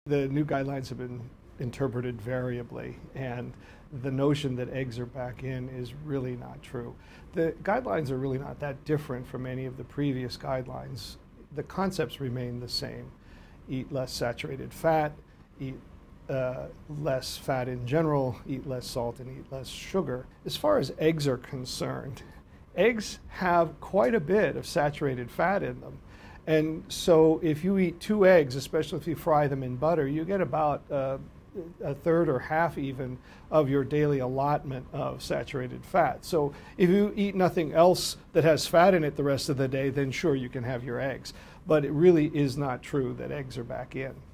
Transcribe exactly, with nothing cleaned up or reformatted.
The new guidelines have been interpreted variably, and the notion that eggs are back in is really not true. The guidelines are really not that different from any of the previous guidelines. The concepts remain the same. Eat less saturated fat, eat uh, less fat in general, eat less salt, and eat less sugar. As far as eggs are concerned, eggs have quite a bit of saturated fat in them. And so if you eat two eggs, especially if you fry them in butter, you get about uh, a third or half even of your daily allotment of saturated fat. So if you eat nothing else that has fat in it the rest of the day, then sure, you can have your eggs. But it really is not true that eggs are back in.